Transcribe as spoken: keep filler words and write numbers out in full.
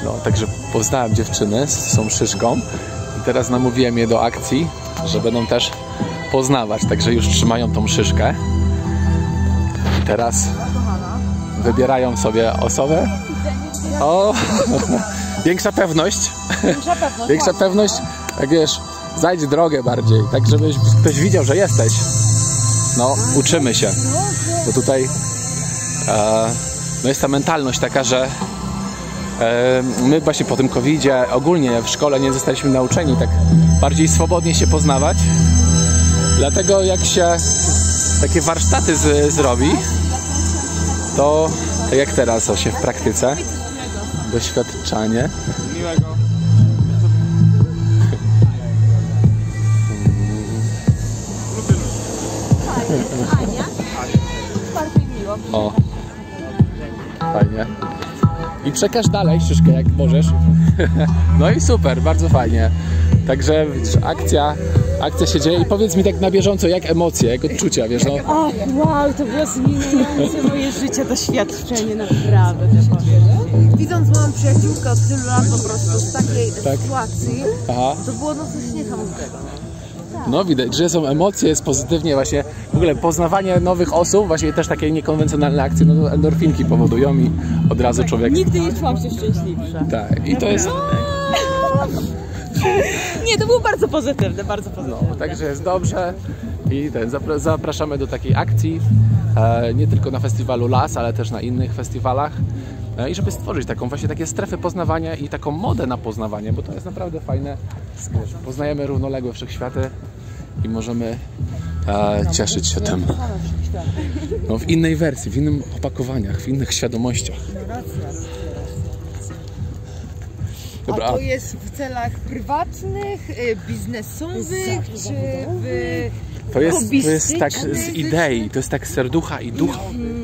No, także poznałem dziewczyny z tą szyszką i teraz namówiłem je do akcji, że będą też poznawać, także już trzymają tą szyszkę i teraz wybierają sobie osobę. O, większa pewność, Większa pewność, większa pewność, jak wiesz, zajdź drogę bardziej, tak żebyś ktoś widział, że jesteś. No, uczymy się, bo tutaj e, no jest ta mentalność taka, że e, my właśnie po tym kowidzie ogólnie w szkole nie zostaliśmy nauczeni tak bardziej swobodnie się poznawać, dlatego jak się takie warsztaty z, zrobi, to tak jak teraz o się w praktyce, doświadczanie. Miłego. Ania? Bardzo miło. O, fajnie. I przekaż dalej szyszkę jak możesz. No i super, bardzo fajnie. Także akcja, akcja się dzieje i powiedz mi tak na bieżąco, jak emocje, jak odczucia, wiesz, no. Och, wow, to było zmieniające moje życie, doświadczenie, naprawdę. Widząc moją przyjaciółkę od tylu lat po prostu z takiej Tak. sytuacji, Aha. to było no coś niesamowitego. No widać, że są emocje, jest pozytywnie właśnie, w ogóle poznawanie nowych osób, właśnie też takie niekonwencjonalne akcje, no to endorfinki powodują i od razu człowiek... Nigdy nie czułam się szczęśliwsza. Tak, i to jest... Nie, to było bardzo pozytywne, bardzo pozytywne. No, także jest dobrze i ten, zapra zapraszamy do takiej akcji, e, nie tylko na festiwalu Las, ale też na innych festiwalach e, i żeby stworzyć taką właśnie takie strefy poznawania i taką modę na poznawanie, bo to jest naprawdę fajne. Wiesz, poznajemy równoległe wszechświaty i możemy e, cieszyć się tym. No, w innej wersji, w innych opakowaniach, w innych świadomościach. Dobra, A to jest w celach prywatnych, biznesowych, czy w to jest, to jest tak z idei, to jest tak z serducha i ducha.